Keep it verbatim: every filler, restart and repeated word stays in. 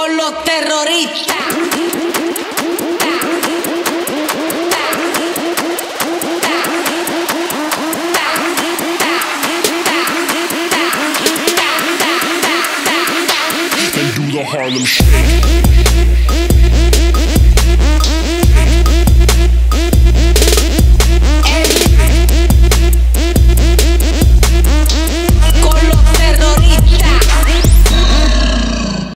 con los terroristas. And do the Harlem Shake.